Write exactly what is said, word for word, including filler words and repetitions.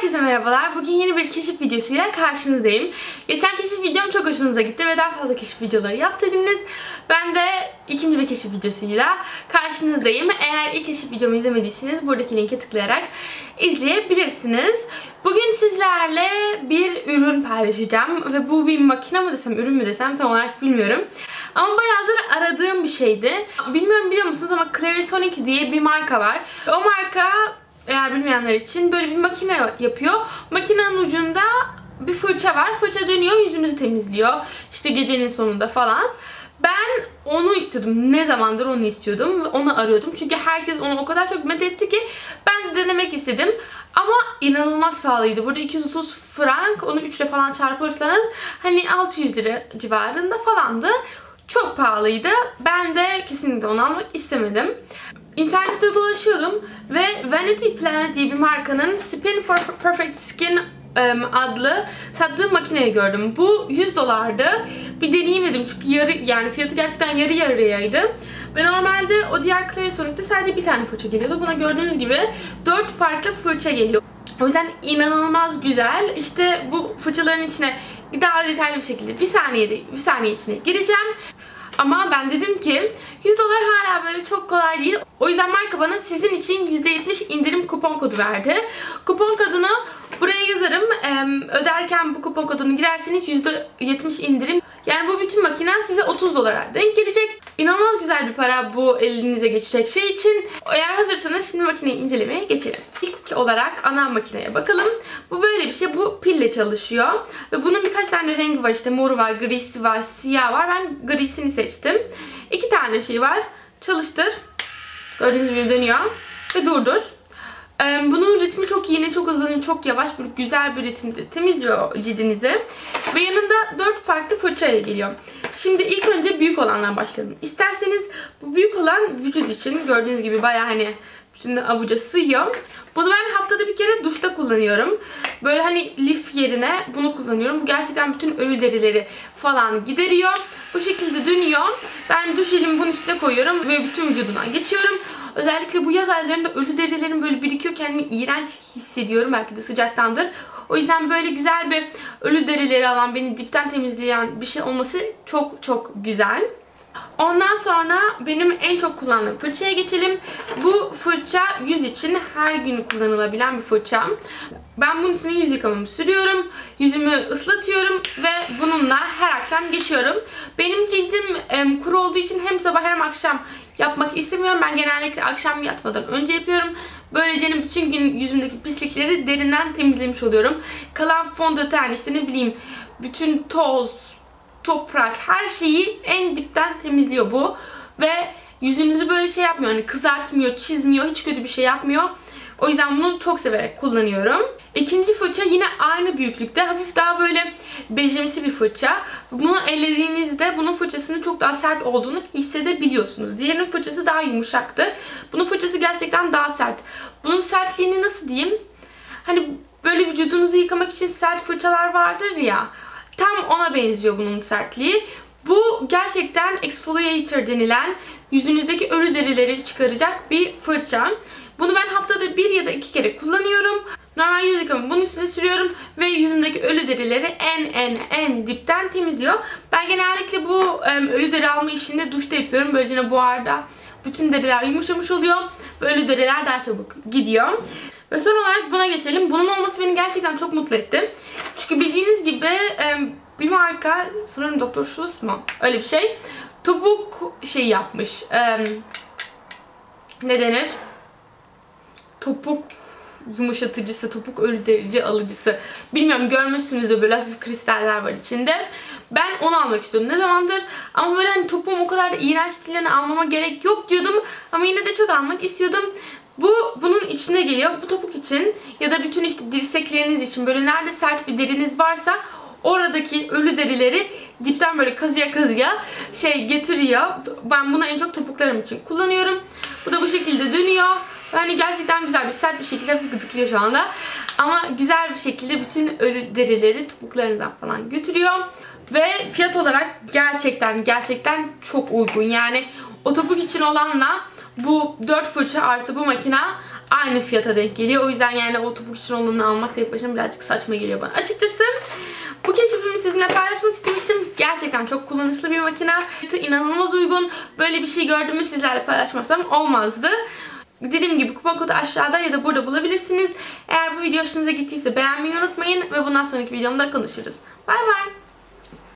Herkese merhabalar. Bugün yeni bir keşif videosuyla karşınızdayım. Geçen keşif videom çok hoşunuza gitti ve daha fazla keşif videoları yap dediniz. Ben de ikinci bir keşif videosuyla karşınızdayım. Eğer ilk keşif videomu izlemediyseniz buradaki linke tıklayarak izleyebilirsiniz. Bugün sizlerle bir ürün paylaşacağım ve bu bir makine mi desem, ürün mü desem tam olarak bilmiyorum. Ama bayağıdır aradığım bir şeydi. Bilmiyorum biliyor musunuz ama Clarisonic diye bir marka var. O marka, eğer bilmeyenler için, böyle bir makine yapıyor. Makinenin ucunda bir fırça var. Fırça dönüyor, yüzünüzü temizliyor. İşte gecenin sonunda falan. Ben onu istiyordum. Ne zamandır onu istiyordum ve onu arıyordum. Çünkü herkes onu o kadar çok methetti ki ben de denemek istedim. Ama inanılmaz pahalıydı. Burada iki yüz otuz frank, onu üç ile falan çarpırsanız hani altı yüz lira civarında falandı. Çok pahalıydı. Ben de kesinlikle onu almak istemedim. İnternette dolaşıyordum ve Vanity Planet diye bir markanın Spin for Perfect Skin adlı sattığı makineyi gördüm. Bu yüz dolardı. Bir deneyeyim dedim çünkü yarı, yani fiyatı gerçekten yarı yarıyaydı. Ve normalde o diğer Clarisonic'te sadece bir tane fırça geliyordu. Buna gördüğünüz gibi dört farklı fırça geliyor. O yüzden inanılmaz güzel. İşte bu fırçaların içine daha detaylı bir şekilde bir saniyede bir saniye içine gireceğim. Ama ben dedim ki yüz dolar hala böyle çok kolay değil. O yüzden marka bana sizin için yüzde yetmiş indirim kupon kodu verdi. Kupon kodunu buraya yazarım. Öderken bu kupon kodunu girerseniz yüzde yetmiş indirim. Yani bu bütün makine size otuz dolara denk gelecek. İnanılmaz güzel bir para bu elinize geçecek şey için. Eğer hazırsanız şimdi makineyi incelemeye geçelim. İlk olarak ana makineye bakalım. Bu böyle bir şey. Bu pille çalışıyor. Ve bunun birkaç tane rengi var. İşte moru var, grisi var, siyah var. Ben grisini seçtim. İki tane şey var. Çalıştır. Gördüğünüz gibi dönüyor. Ve durdur. Bunun ritmi çok iyi, çok hızlı, çok yavaş, böyle güzel bir ritimde temizliyor cildinizi. Ve yanında dört farklı fırça ile geliyor. Şimdi ilk önce büyük olandan başlayalım. İsterseniz bu büyük olan vücut için, gördüğünüz gibi bayağı hani bütün avuca sığıyor. Bunu ben haftada bir kere duşta kullanıyorum. Böyle hani lif yerine bunu kullanıyorum. Bu gerçekten bütün ölü derileri falan gideriyor. Bu şekilde dönüyor. Ben duş jelimi bunun üstüne koyuyorum ve bütün vücuduna geçiyorum. Özellikle bu yaz aylarında ölü derilerim böyle birikiyor. Kendimi iğrenç hissediyorum. Belki de sıcaktandır. O yüzden böyle güzel bir ölü derileri alan, beni dipten temizleyen bir şey olması çok çok güzel. Ondan sonra benim en çok kullandığım fırçaya geçelim. Bu fırça yüz için her gün kullanılabilen bir fırça. Ben bunun üstüne yüz yıkamamı sürüyorum. Yüzümü ıslatıyorum ve bununla her akşam geçiyorum. Benim cildim em, kuru olduğu için hem sabah hem akşam yapmak istemiyorum. Ben genellikle akşam yatmadan önce yapıyorum. Böylece bütün gün yüzümdeki pislikleri derinden temizlemiş oluyorum. Kalan fondöten, işte ne bileyim bütün toz, toprak, her şeyi en dipten temizliyor bu. Ve yüzünüzü böyle şey yapmıyor. Hani kızartmıyor, çizmiyor, hiç kötü bir şey yapmıyor. O yüzden bunu çok severek kullanıyorum. İkinci fırça yine aynı büyüklükte. Hafif daha böyle bejimsi bir fırça. Bunu ellediğinizde bunun fırçasının çok daha sert olduğunu hissedebiliyorsunuz. Diğerinin fırçası daha yumuşaktı. Bunun fırçası gerçekten daha sert. Bunun sertliğini nasıl diyeyim? Hani böyle vücudunuzu yıkamak için sert fırçalar vardır ya. Tam ona benziyor bunun sertliği. Bu gerçekten exfoliator denilen yüzünüzdeki ölü derileri çıkaracak bir fırça. Bunu ben haftada bir ya da iki kere kullanıyorum. Normal yüz yıkamamı bunun üstüne sürüyorum ve yüzümdeki ölü derileri en en en dipten temizliyor. Ben genellikle bu ölü deri alma işini duşta yapıyorum. Böylece buharda bütün deriler yumuşamış oluyor. Ve ölü deriler daha çabuk gidiyor. Ve son olarak buna geçelim. Bunun olması beni gerçekten çok mutlu etti. Çünkü bildiğiniz gibi bir marka, sanırım Doktor Schultz mu? Öyle bir şey. Topuk şey yapmış. Ne denir? Topuk yumuşatıcısı, topuk ölü derici alıcısı. Bilmiyorum, görmüşsünüzdür, böyle hafif kristaller var içinde. Ben onu almak istiyordum ne zamandır. Ama böyle hani topuğum o kadar da iğrenç değil, almama gerek yok diyordum. Ama yine de çok almak istiyordum. Bu bunun içine geliyor. Bu topuk için ya da bütün işte dirsekleriniz için, böyle nerede sert bir deriniz varsa oradaki ölü derileri dipten böyle kazıya kazıya şey getiriyor. Ben bunu en çok topuklarım için kullanıyorum. Bu da bu şekilde dönüyor. Yani gerçekten güzel bir sert bir şekilde gıdıklıyor şu anda. Ama güzel bir şekilde bütün ölü derileri topuklarınızdan falan götürüyor. Ve fiyat olarak gerçekten gerçekten çok uygun. Yani o topuk için olanla bu dört fırça artı bu makina aynı fiyata denk geliyor. O yüzden yani o topuk için olanını almak tek başına birazcık saçma geliyor bana. Açıkçası bu keşifimi sizinle paylaşmak istemiştim. Gerçekten çok kullanışlı bir makine. İnanılmaz uygun. Böyle bir şey gördüğümü sizlerle paylaşmasam olmazdı. Dediğim gibi kupon kodu aşağıda ya da burada bulabilirsiniz. Eğer bu video hoşunuza gittiyse beğenmeyi unutmayın ve bundan sonraki videomda konuşuruz. Bay bay.